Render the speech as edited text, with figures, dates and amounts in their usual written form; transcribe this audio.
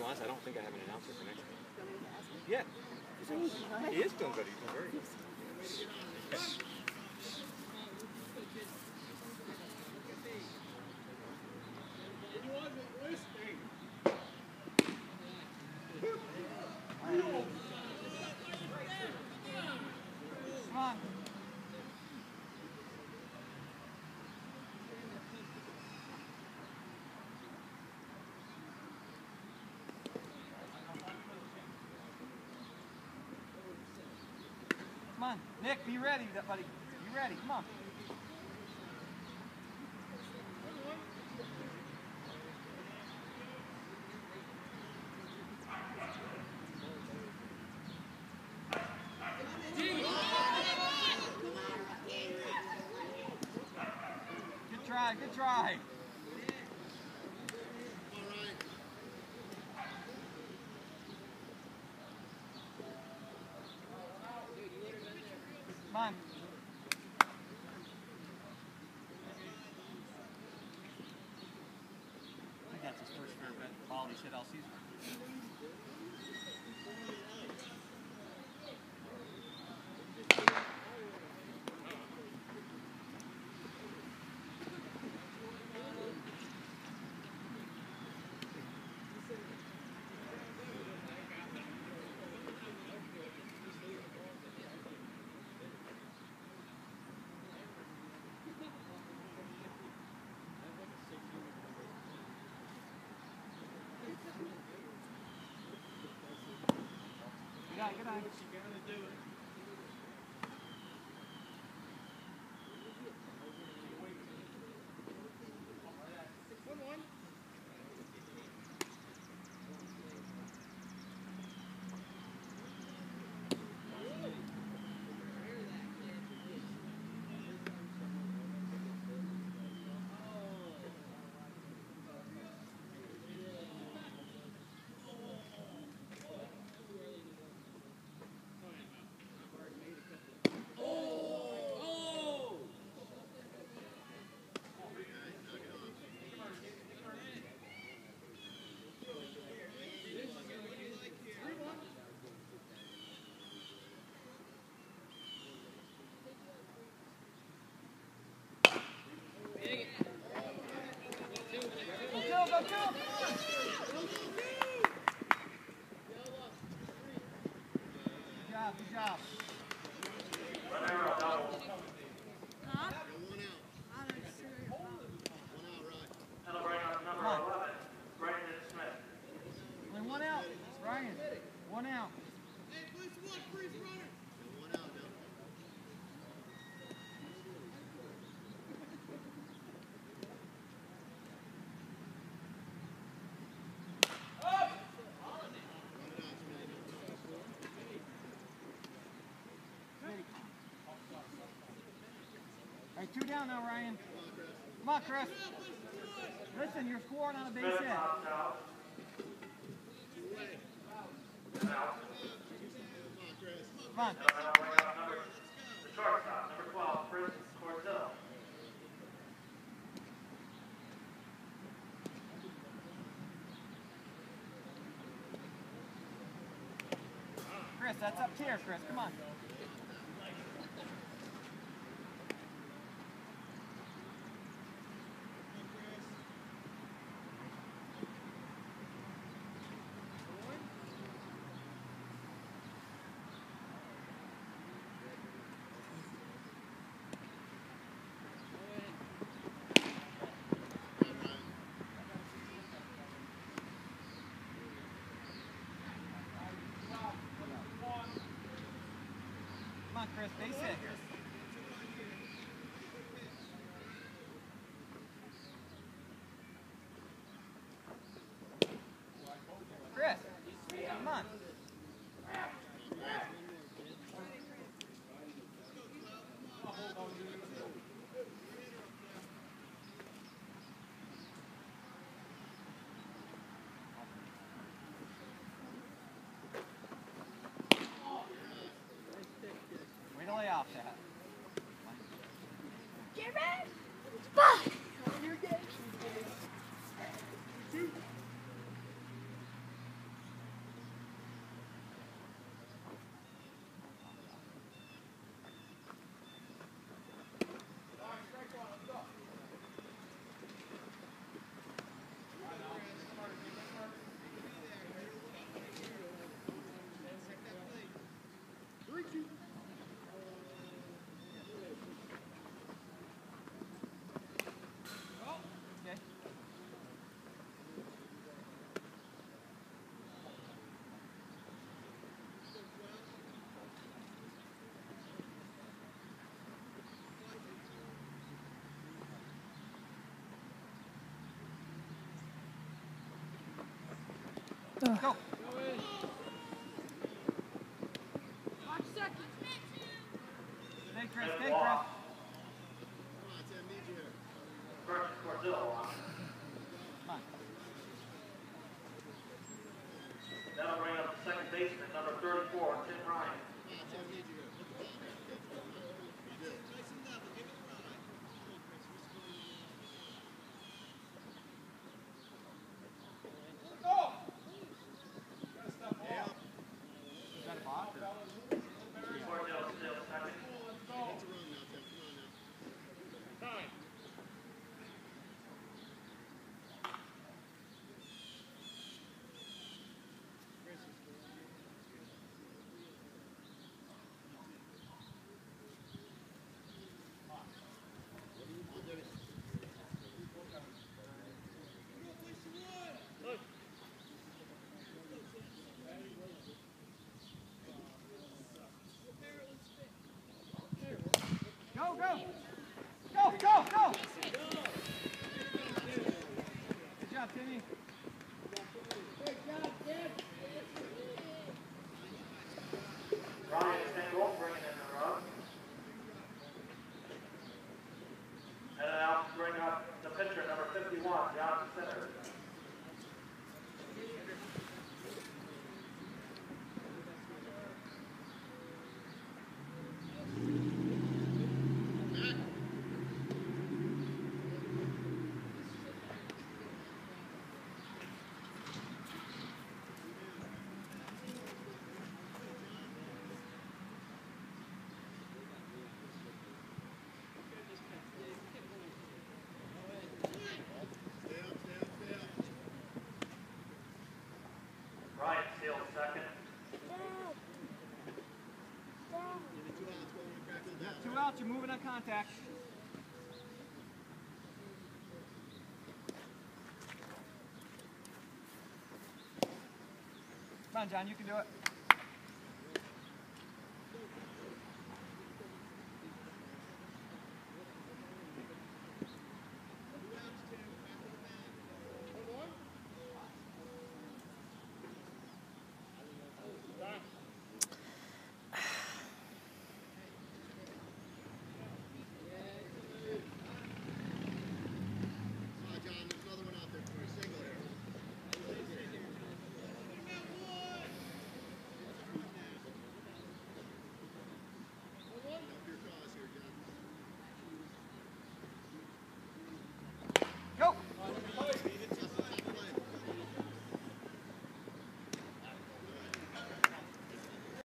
honest, I don't think I have an announcer for next week. Yeah. He is doing good. He's doing very good. Come on. Come on, Nick, be ready, buddy. Be ready, come on. Good try. Come on. I think that's his first fair ball he's hit all season. Good night. Good job. Only one out, Ryan. One out. All right, 2 down now, Ryan. Come on, Chris. Listen, you're scoring on a base hit. Come on. The shortstop, number 12, Chris Corzel. Chris, that's up here, Chris. Come on. Come on, Chris, base hit. Chris, come on. Way to lay off that. Get ready! Bye! You're good. Go. Stay, Chris. Stay, Chris. First, Cordillo on. Come on. That'll bring up the second baseman, number 34, Tim Ryan. Is that a block? Cordillo still second. Go, go! Go, go, go! Good job, Timmy. Ryan Stengle bringing in the run. And now bring up the pitcher, number 51, John Center. Ryan Steele second. Two outs, you're moving on contact. Come on, John, you can do it.